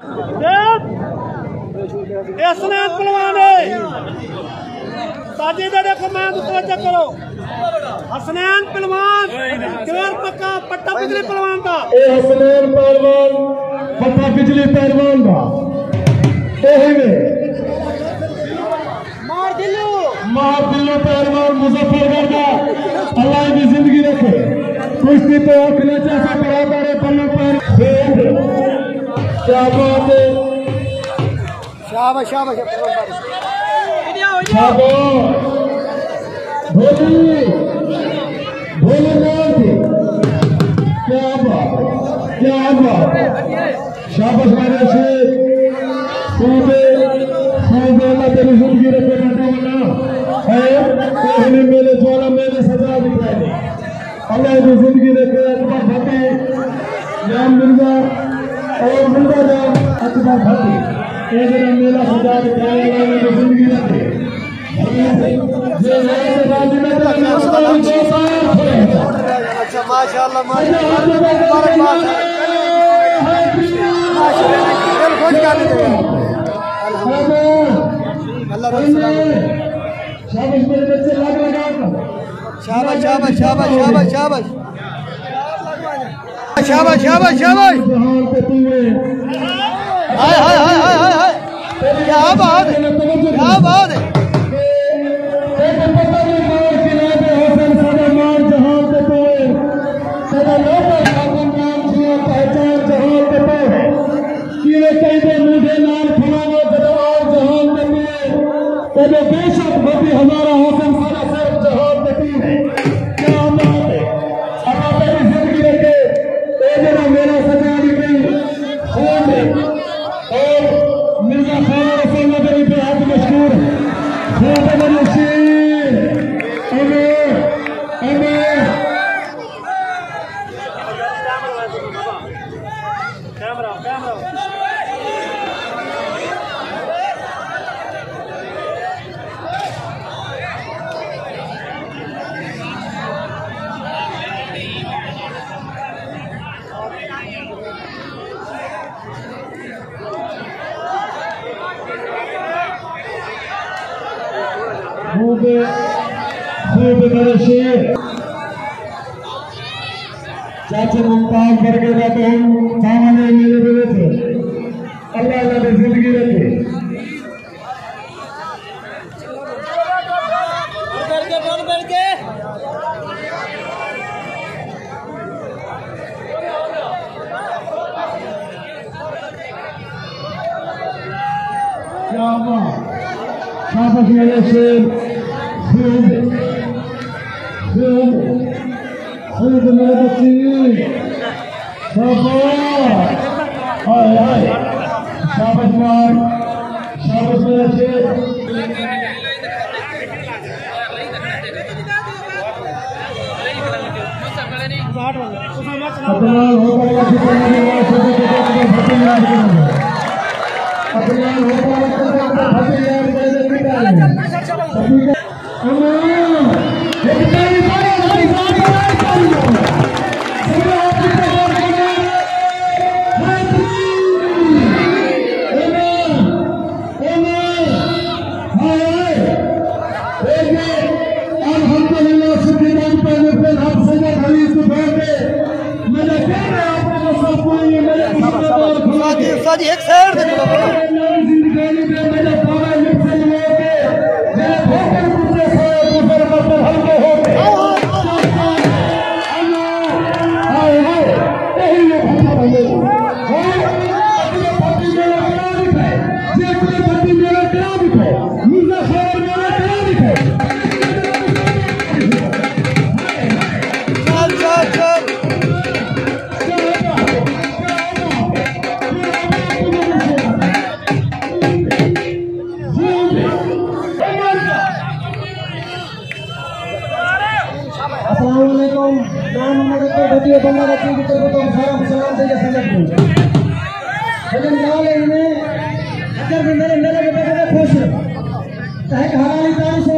हसनैन पहलवान है साजी दे देखो मैं तवज्जो करो हसनैन पहलवान क्लियर पक्का पट्टा बिजली पहलवान का ए हसनैन पहलवान पट्टा बिजली पहलवान का ओही में मार दिल्लो पहलवान मुजफ्फरगढ़ का अल्लाह की जिंदगी रखे कुश्ती तो खिलचा से बराबर है पल्लू पर क्या बात है शाबाश शाबाश भोली भोली क्या बात शाबाश मेरे से तेरी जिंदगी रखे बेटा वाला है कोहनी मेरे ज्वाला मेरे सजा दिखाई अल्लाह की जिंदगी रखे अकबर भट्टी जाम मिर्जा और मिर्जा जाम अकबर भट्टी ये जरा मेरा सजा दिखाई अल्लाह की जिंदगी रखे अच्छा माशाल्लाह शाबाश शाबाश शाबाश शाबाश शाबाश शाबाश शाबाश शाबाश हाय हाय हाय हाय हाय हाय क्या बात है क्या बात है बेशक भव्य हमारा हौसला सारा सिर्फ जहां देती है क्या बात है अब मेरी जिंदगी रखे जरा मेरा सजा निकली और मिर्जा खान रसूल नगरी पे हाथ मशहूर खूब मेरे शेर चाचे मुमताज करके जाते हैं सामने मेरे बेटे थे अल्लाह अल्लाह की जिंदगी रखे क्या शाबाश मेरे शेर खूब मेरे बच्ची शाबाश हाय हाय शाबाश मार शाबाश मेरे शेर साजी एक साइड खुश